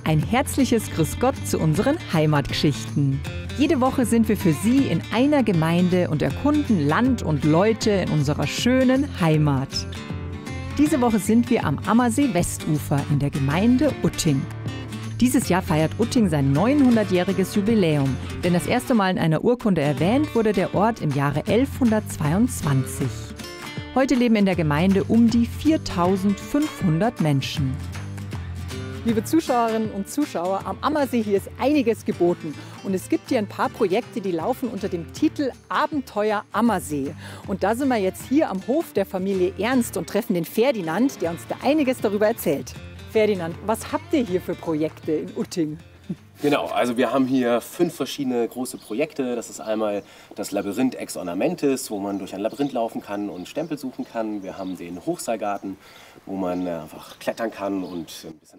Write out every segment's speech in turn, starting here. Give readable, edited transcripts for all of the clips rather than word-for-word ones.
Ein herzliches Grüß Gott zu unseren Heimatgeschichten. Jede Woche sind wir für Sie in einer Gemeinde und erkunden Land und Leute in unserer schönen Heimat. Diese Woche sind wir am Ammersee-Westufer in der Gemeinde Utting. Dieses Jahr feiert Utting sein 900-jähriges Jubiläum, denn das erste Mal in einer Urkunde erwähnt wurde der Ort im Jahre 1122. Heute leben in der Gemeinde um die 4.500 Menschen. Liebe Zuschauerinnen und Zuschauer, am Ammersee hier ist einiges geboten. Und es gibt hier ein paar Projekte, die laufen unter dem Titel Abenteuer Ammersee. Und da sind wir jetzt hier am Hof der Familie Ernst und treffen den Ferdinand, der uns da einiges darüber erzählt. Ferdinand, was habt ihr hier für Projekte in Utting? Genau, also wir haben hier 5 verschiedene große Projekte. Das ist einmal das Labyrinth Ex Ornamentis, wo man durch ein Labyrinth laufen kann und Stempel suchen kann. Wir haben den Hochseilgarten, wo man einfach klettern kann und ein bisschen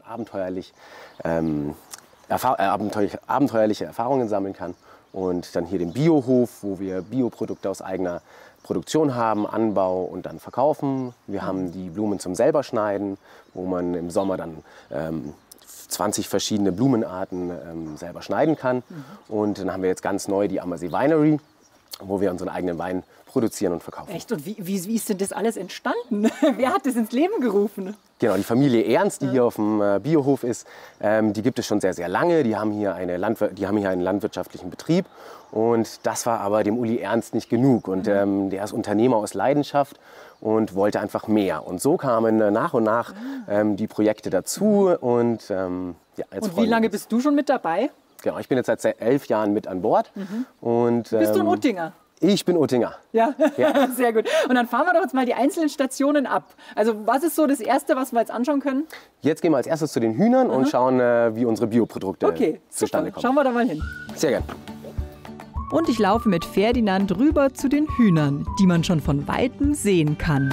abenteuerliche Erfahrungen sammeln kann. Und dann hier den Biohof, wo wir Bioprodukte aus eigener Produktion haben, Anbau und dann verkaufen. Wir haben die Blumen zum selberschneiden, wo man im Sommer dann 20 verschiedene Blumenarten selber schneiden kann. Und dann haben wir jetzt ganz neu die Ammersee Winery, wo wir unseren eigenen Wein produzieren und verkaufen. Echt? Und wie ist denn das alles entstanden? Wer hat das ins Leben gerufen? Genau, die Familie Ernst, die hier auf dem Biohof ist, die gibt es schon sehr, sehr lange. Die haben hier einen landwirtschaftlichen Betrieb. Und das war aber dem Uli Ernst nicht genug. Und der ist Unternehmer aus Leidenschaft und wollte einfach mehr. Und so kamen nach und nach die Projekte dazu. Und wie lange bist du schon mit dabei? Genau, ich bin jetzt seit 11 Jahren mit an Bord. Und, bist du ein Uttinger? Ich bin Uttinger. Ja, ja. Sehr gut. Und dann fahren wir doch jetzt mal die einzelnen Stationen ab. Also was ist so das Erste, was wir jetzt anschauen können? Jetzt gehen wir als erstes zu den Hühnern und schauen, wie unsere Bioprodukte zustande kommen. Schauen wir da mal hin. Sehr gern. Und ich laufe mit Ferdinand rüber zu den Hühnern, die man schon von Weitem sehen kann.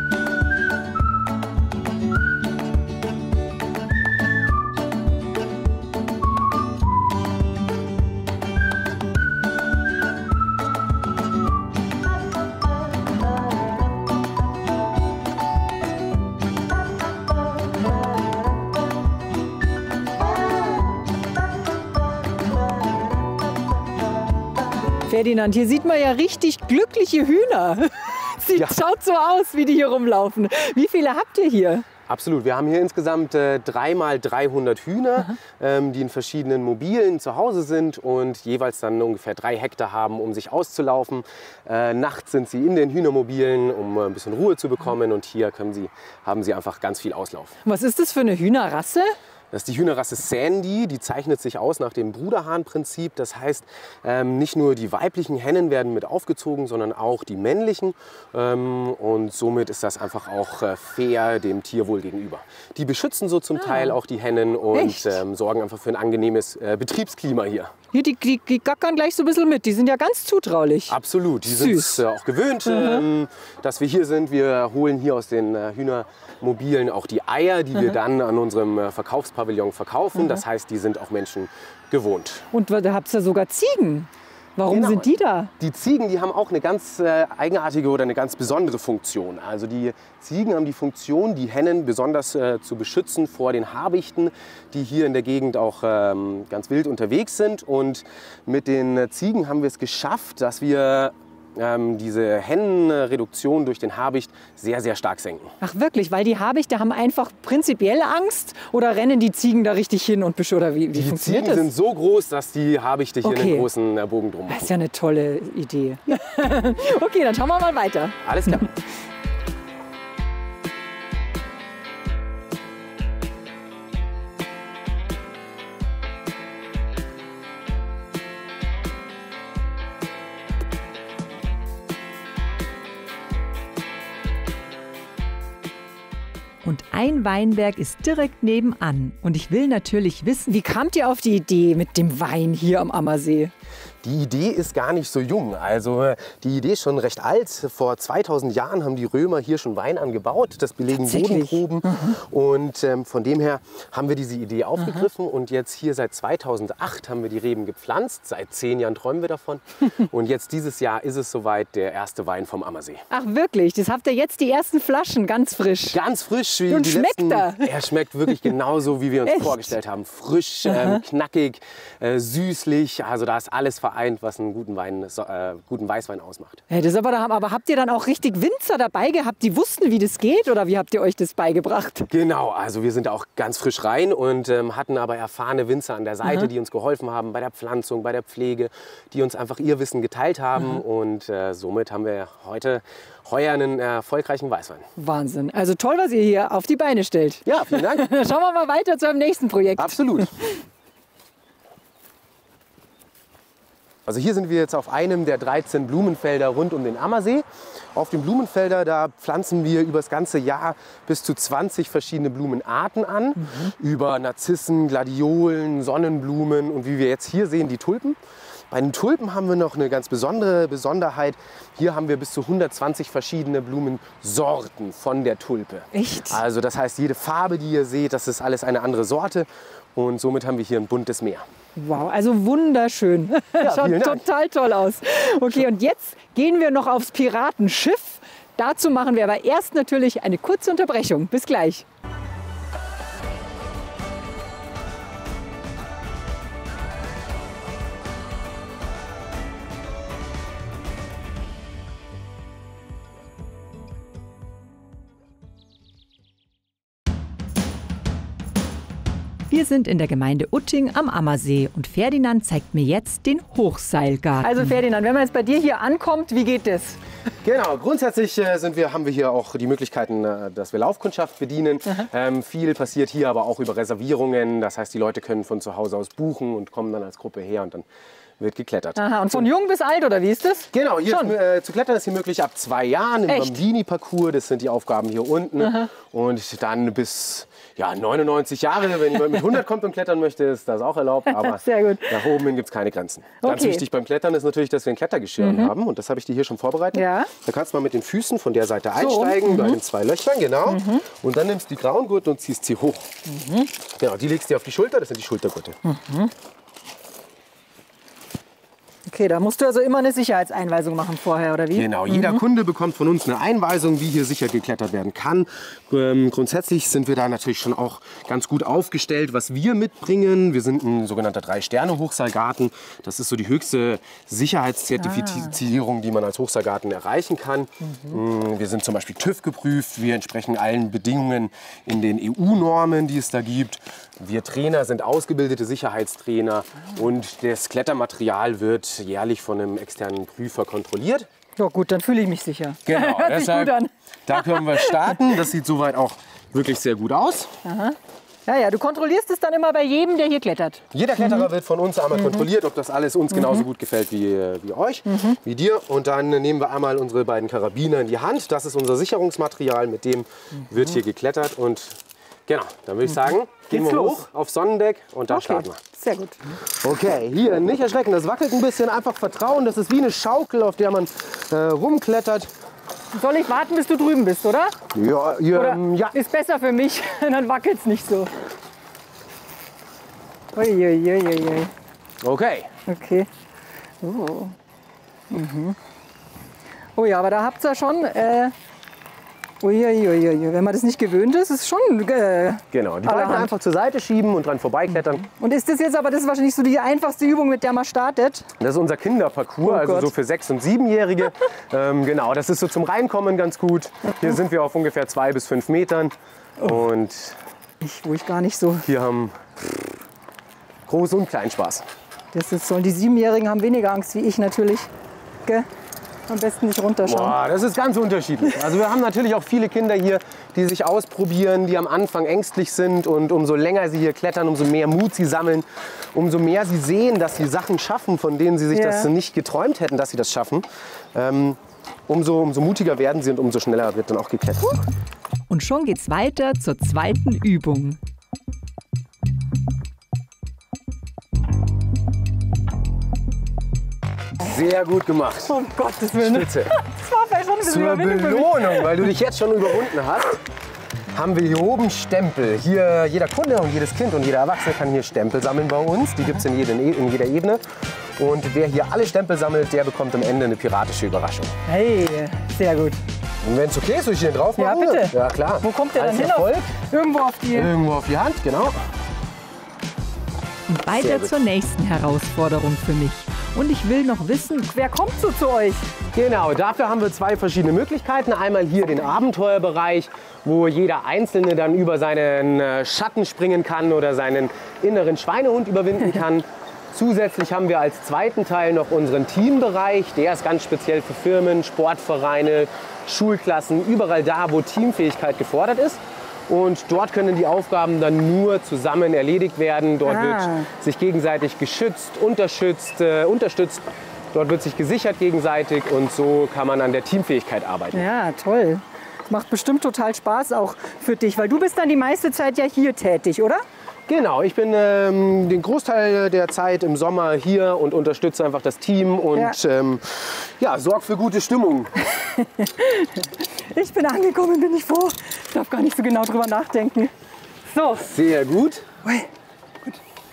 Ferdinand, hier sieht man ja richtig glückliche Hühner. Schaut so aus, wie die hier rumlaufen. Wie viele habt ihr hier? Absolut. Wir haben hier insgesamt 3 mal 300 Hühner, die in verschiedenen Mobilen zu Hause sind und jeweils dann ungefähr 3 Hektar haben, um sich auszulaufen. Nachts sind sie in den Hühnermobilen, um ein bisschen Ruhe zu bekommen. Und hier haben sie einfach ganz viel Auslauf. Was ist das für eine Hühnerrasse? Das ist die Hühnerrasse Sandy, die zeichnet sich aus nach dem Bruderhahn-Prinzip. Das heißt, nicht nur die weiblichen Hennen werden mit aufgezogen, sondern auch die männlichen. Und somit ist das einfach auch fair dem Tierwohl gegenüber. Die beschützen so zum Teil auch die Hennen und sorgen einfach für ein angenehmes Betriebsklima hier. Hier, die gackern gleich so ein bisschen mit. Die sind ja ganz zutraulich. Absolut. Die sind es auch gewöhnt, dass wir hier sind. Wir holen hier aus den Hühnermobilen auch die Eier, die wir dann an unserem Verkaufspavillon verkaufen. Das heißt, die sind auch Menschen gewohnt. Und da habt ihr sogar Ziegen. Warum sind die da? Die Ziegen, die haben auch eine ganz eigenartige oder eine ganz besondere Funktion. Also die Ziegen haben die Funktion, die Hennen besonders zu beschützen vor den Habichten, die hier in der Gegend auch ganz wild unterwegs sind. Und mit den Ziegen haben wir es geschafft, dass wir diese Hennenreduktion durch den Habicht sehr, sehr stark senken. Ach wirklich? Weil die Habichte haben einfach prinzipiell Angst oder rennen die Ziegen da richtig hin und oder wie funktioniert das? Die Ziegen sind so groß, dass die Habichte hier einen großen Bogen drum machen. Das ist ja eine tolle Idee. Okay, dann schauen wir mal weiter. Alles klar. Und ein Weinberg ist direkt nebenan. Und ich will natürlich wissen, wie kamt ihr auf die Idee mit dem Wein hier am Ammersee? Die Idee ist gar nicht so jung. Also die Idee ist schon recht alt. Vor 2000 Jahren haben die Römer hier schon Wein angebaut. Das belegen Bodenproben. Und von dem her haben wir diese Idee aufgegriffen. Und jetzt hier seit 2008 haben wir die Reben gepflanzt. Seit 10 Jahren träumen wir davon. Und jetzt dieses Jahr ist es soweit, der erste Wein vom Ammersee. Ach wirklich? Das habt ihr jetzt die ersten Flaschen, ganz frisch? Ganz frisch. Wie und die schmeckt letzten, er? Er schmeckt wirklich genauso, wie wir uns vorgestellt haben. Frisch, knackig, süßlich. Also da ist alles vereint, was einen guten Weißwein ausmacht. Ja, das aber habt ihr dann auch richtig Winzer dabei gehabt, die wussten, wie das geht? Oder wie habt ihr euch das beigebracht? Genau, also wir sind auch ganz frisch rein und hatten aber erfahrene Winzer an der Seite, die uns geholfen haben bei der Pflanzung, bei der Pflege, die uns einfach ihr Wissen geteilt haben. Und somit haben wir heuer einen erfolgreichen Weißwein. Wahnsinn. Also toll, was ihr hier auf die Beine stellt. Ja, vielen Dank. Schauen wir mal weiter zu einem nächsten Projekt. Absolut. Also hier sind wir jetzt auf einem der 13 Blumenfelder rund um den Ammersee. Auf den Blumenfeldern, da pflanzen wir über das ganze Jahr bis zu 20 verschiedene Blumenarten an. Über Narzissen, Gladiolen, Sonnenblumen und wie wir jetzt hier sehen, die Tulpen. Bei den Tulpen haben wir noch eine ganz besondere Besonderheit. Hier haben wir bis zu 120 verschiedene Blumensorten von der Tulpe. Echt? Also das heißt, jede Farbe, die ihr seht, das ist alles eine andere Sorte. Und somit haben wir hier ein buntes Meer. Wow, also wunderschön. Ja, schaut total toll aus. Okay, und jetzt gehen wir noch aufs Piratenschiff. Dazu machen wir aber erst natürlich eine kurze Unterbrechung. Bis gleich. Wir sind in der Gemeinde Utting am Ammersee und Ferdinand zeigt mir jetzt den Hochseilgarten. Also Ferdinand, wenn man jetzt bei dir hier ankommt, wie geht das? Genau, grundsätzlich haben wir hier auch die Möglichkeiten, dass wir Laufkundschaft bedienen. Viel passiert hier aber auch über Reservierungen. Das heißt, die Leute können von zu Hause aus buchen und kommen dann als Gruppe her und dann wird geklettert. Aha, und von jung bis alt, oder wie ist das? Genau, hier zu klettern ist hier möglich ab 2 Jahren im Bambini-Parcours. Das sind die Aufgaben hier unten. Und dann bis 99 Jahre, wenn jemand mit 100 kommt und klettern möchte, ist das auch erlaubt. Aber Sehr gut. nach oben hin gibt es keine Grenzen. Ganz wichtig beim Klettern ist natürlich, dass wir ein Klettergeschirr haben. Und das habe ich dir hier schon vorbereitet. Ja. Da kannst du mal mit den Füßen von der Seite einsteigen, bei den 2 Löchern, genau. Und dann nimmst du die grauen Gurte und ziehst sie hoch. Genau, die legst du dir auf die Schulter, das sind die Schultergurte. Okay, da musst du also immer eine Sicherheitseinweisung machen vorher, oder wie? Genau, jeder Kunde bekommt von uns eine Einweisung, wie hier sicher geklettert werden kann. Grundsätzlich sind wir da natürlich schon auch ganz gut aufgestellt, was wir mitbringen. Wir sind ein sogenannter 3-Sterne-Hochseilgarten. Das ist so die höchste Sicherheitszertifizierung, die man als Hochseilgarten erreichen kann. Wir sind zum Beispiel TÜV geprüft. Wir entsprechen allen Bedingungen in den EU-Normen, die es da gibt. Wir Trainer sind ausgebildete Sicherheitstrainer und das Klettermaterial wird jährlich von einem externen Prüfer kontrolliert. Ja gut, dann fühle ich mich sicher. Genau, Hört sich gut an. Da können wir starten. Das sieht soweit auch wirklich sehr gut aus. Aha. Ja, du kontrollierst es dann immer bei jedem, der hier klettert. Jeder Kletterer wird von uns einmal kontrolliert, ob das alles uns genauso gut gefällt wie euch, wie dir. Und dann nehmen wir einmal unsere beiden Karabiner in die Hand. Das ist unser Sicherungsmaterial, mit dem wird hier geklettert. Und genau, dann würde ich sagen, gehen wir hoch aufs Sonnendeck und dann starten wir. Sehr gut. Okay, hier nicht erschrecken, das wackelt ein bisschen, einfach vertrauen. Das ist wie eine Schaukel, auf der man rumklettert. Soll ich warten, bis du drüben bist, oder? Ja, ja. Ist besser für mich, dann wackelt es nicht so. Uiuiuiui. Okay. Okay. Oh. Oh ja, aber da habt ihr schon... Uiuiui. Wenn man das nicht gewöhnt ist, ist es schon... Genau, die Beine einfach zur Seite schieben und dran vorbeiklettern. Und ist das jetzt aber, das ist wahrscheinlich so die einfachste Übung, mit der man startet? Das ist unser Kinderparcours, also so für 6- und 7-Jährige. Genau, das ist so zum Reinkommen ganz gut. Hier sind wir auf ungefähr 2 bis 5 Metern. Und wo ich gar nicht so... hier haben Groß- und Kleinspaß. Sollen die 7-Jährigen haben weniger Angst wie ich natürlich. Gell? Am besten nicht runterschauen. Boah, das ist ganz unterschiedlich. Also wir haben natürlich auch viele Kinder hier, die sich ausprobieren, die am Anfang ängstlich sind. Und umso länger sie hier klettern, umso mehr Mut sie sammeln, umso mehr sie sehen, dass sie Sachen schaffen, von denen sie sich das nicht geträumt hätten, dass sie das schaffen. Umso mutiger werden sie und umso schneller wird dann auch geklettert. Und schon geht's weiter zur zweiten Übung. Sehr gut gemacht. Um Gottes Willen. Spitze. Das war vielleicht schon ein bisschen Zur Überwindung für mich. Belohnung, weil du dich jetzt schon überwunden hast, haben wir hier oben Stempel. Hier jeder Kunde und jedes Kind und jeder Erwachsene kann hier Stempel sammeln bei uns. Die gibt es in jeder Ebene. Und wer hier alle Stempel sammelt, der bekommt am Ende eine piratische Überraschung. Hey, sehr gut. Und wenn es okay ist, soll ich hier drauf machen? Ja, bitte. Ja, klar. Wo kommt der dann Als hin? Erfolg. Irgendwo auf die... Irgendwo auf die Hand, genau. Und Sehr weiter gut. zur nächsten Herausforderung für mich. Und ich will noch wissen, wer kommt so zu euch? Genau, dafür haben wir zwei verschiedene Möglichkeiten. Einmal hier den Abenteuerbereich, wo jeder Einzelne dann über seinen Schatten springen kann oder seinen inneren Schweinehund überwinden kann. Zusätzlich haben wir als zweiten Teil noch unseren Teambereich. Der ist ganz speziell für Firmen, Sportvereine, Schulklassen, überall da, wo Teamfähigkeit gefordert ist. Und dort können die Aufgaben dann nur zusammen erledigt werden. Dort wird sich gegenseitig geschützt, unterstützt. Dort wird sich gesichert gegenseitig und so kann man an der Teamfähigkeit arbeiten. Ja, toll. Macht bestimmt total Spaß auch für dich, weil du bist dann die meiste Zeit ja hier tätig, oder? Genau, ich bin den Großteil der Zeit im Sommer hier und unterstütze einfach das Team und sorge für gute Stimmung. Ich bin angekommen, bin ich froh. Ich darf gar nicht so genau drüber nachdenken. So, Sehr gut. ui, gut.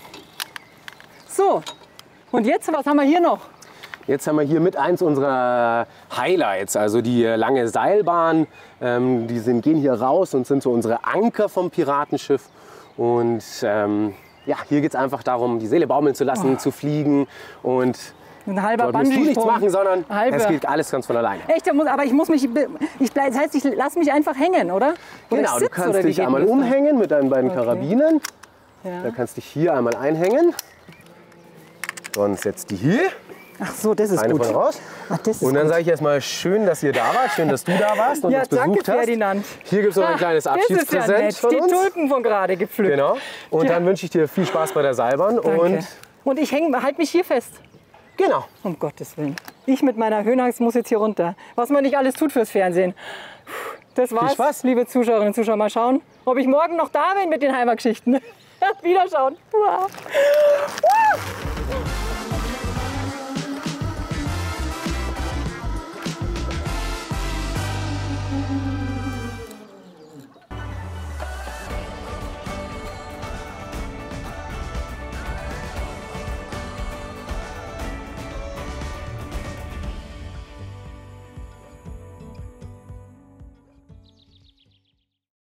So, und jetzt, was haben wir hier noch? Jetzt haben wir hier mit eins unserer Highlights, also die lange Seilbahn. Die gehen hier raus und sind so unsere Anker vom Piratenschiff. Und hier geht es einfach darum, die Seele baumeln zu lassen, zu fliegen. Und Ein halber dort musst du nichts Bungee-Sprung. machen, sondern Halber. es geht alles ganz von alleine. Echt, aber ich muss mich, das heißt, ich lasse mich einfach hängen, oder? Oder Genau, ich du sitz, kannst oder wie dich geht einmal das dann? umhängen mit deinen beiden Karabinen. Ja. Da kannst dich hier einmal einhängen. Sonst setzt die hier. Ach so, das ist Eine gut. von raus. Ach, das ist Und dann gut. sage ich erstmal schön, dass ihr da wart, schön, dass du da warst und Ja, uns danke, besucht hast. Ferdinand. Hier gibt es noch ein Ach, kleines das ist ja Abschiedspräsent nett. von Die uns. Tulpen von gerade gepflückt. Genau. Und Ja. dann wünsche ich dir viel Spaß bei der Seilbahn. Danke. Und ich halte mich hier fest. Genau. Um Gottes Willen. Ich mit meiner Höhenangst muss jetzt hier runter. Was man nicht alles tut fürs Fernsehen. Das war's, Spaß. liebe Zuschauerinnen und Zuschauer. Mal schauen, ob ich morgen noch da bin mit den Heimatgeschichten. Wiederschauen. Wow.